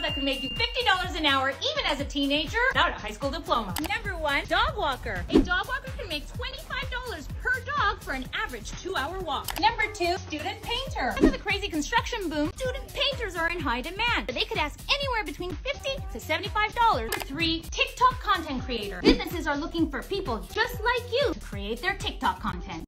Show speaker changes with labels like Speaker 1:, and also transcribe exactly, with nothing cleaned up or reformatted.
Speaker 1: that could make you fifty dollars an hour even as a teenager without a high school diploma. Number one, dog walker. A dog walker can make twenty-five dollars per dog for an average two-hour walk. Number two, student painter. Because of the crazy construction boom, student painters are in high demand. But they could ask anywhere between fifty to seventy-five dollars. Number three, TikTok content creator. Businesses are looking for people just like you to create their TikTok content.